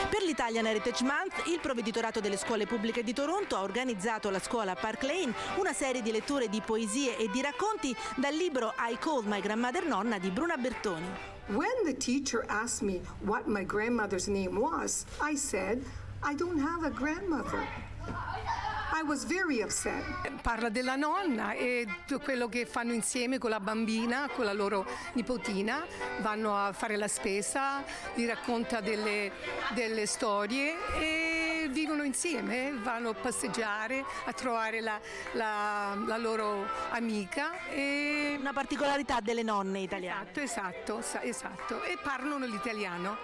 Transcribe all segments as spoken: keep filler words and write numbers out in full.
Per l'Italian Heritage Month, il Provveditorato delle Scuole Pubbliche di Toronto ha organizzato alla scuola Park Lane una serie di letture di poesie e di racconti dal libro I Called My Grandmother Nonna di Bruna Bertoni. When the teacher asked me what my grandmother's name was, I said, I don't have a grandmother. I was very upset. Parla della nonna e quello che fanno insieme con la bambina, con la loro nipotina, vanno a fare la spesa, gli racconta delle, delle storie e vivono insieme, vanno a passeggiare, a trovare la, la, la loro amica. E... Una particolarità delle nonne italiane. Esatto, esatto, esatto. E parlano l'italiano.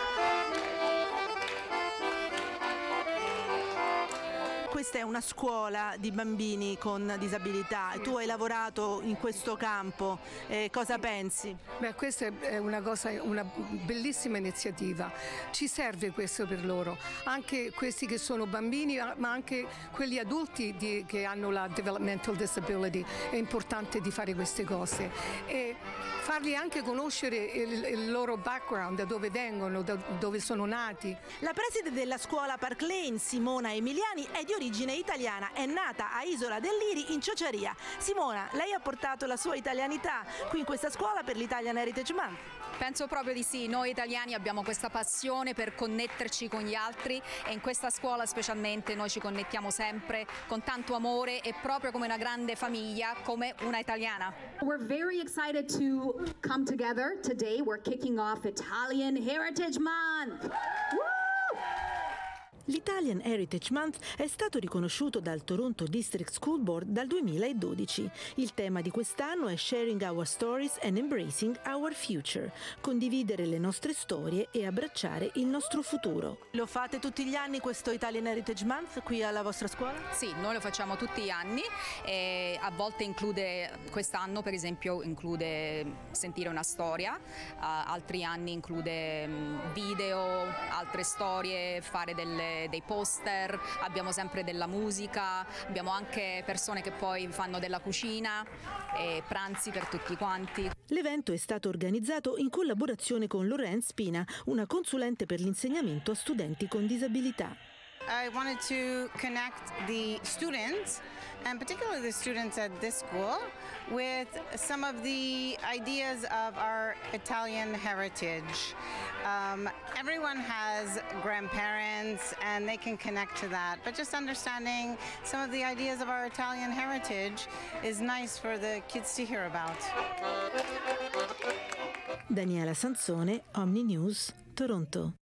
Questa è una scuola di bambini con disabilità e tu hai lavorato in questo campo, eh, cosa pensi? Beh, questa è una cosa, una bellissima iniziativa, ci serve questo per loro, anche questi che sono bambini ma anche quelli adulti di, che hanno la developmental disability, è importante di fare queste cose e farli anche conoscere il, il loro background, da dove vengono, da dove sono nati. La preside della scuola Park Lane, Simona Emiliani, è di origine italiana, è nata a Isola del Liri in Ciociaria. Simona, lei ha portato la sua italianità qui in questa scuola per l'Italian Heritage Month? Penso proprio di sì, noi italiani abbiamo questa passione per connetterci con gli altri e in questa scuola specialmente noi ci connettiamo sempre con tanto amore e proprio come una grande famiglia, come una italiana. We're very excited to come together today. We're kicking off Italian Heritage Month. Woo! L'Italian Heritage Month è stato riconosciuto dal Toronto District School Board dal duemiladodici. Il tema di quest'anno è Sharing Our Stories and Embracing Our Future, condividere le nostre storie e abbracciare il nostro futuro. Lo fate tutti gli anni questo Italian Heritage Month qui alla vostra scuola? Sì, noi lo facciamo tutti gli anni e a volte include, quest'anno per esempio include sentire una storia, uh, altri anni include um, video, altre storie, fare delle dei poster, abbiamo sempre della musica, abbiamo anche persone che poi fanno della cucina e pranzi per tutti quanti. L'evento è stato organizzato in collaborazione con Lorraine Spina, una consulente per l'insegnamento a studenti con disabilità. I wanted to connect the students, and particularly the students at this school, with some of the ideas of our Italian heritage. Um, everyone has grandparents and they can connect to that, but just understanding some of the ideas of our Italian heritage is nice for the kids to hear about. Daniela Sansone, Omni News, Toronto.